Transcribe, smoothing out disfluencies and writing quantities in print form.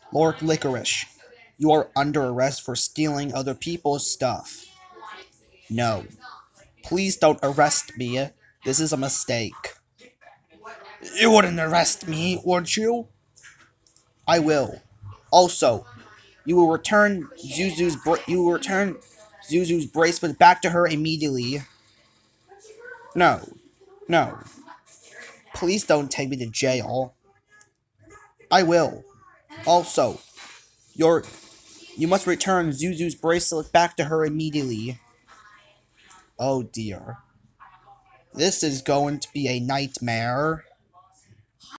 Lord Licorice, you are under arrest for stealing other people's stuff. No. Please don't arrest me. This is a mistake. You wouldn't arrest me, would you? I will. Also, you will return Zuzu's bracelet back to her immediately. No. No. Please don't take me to jail. I will. Also, you must return Zuzu's bracelet back to her immediately. Oh dear. This is going to be a nightmare.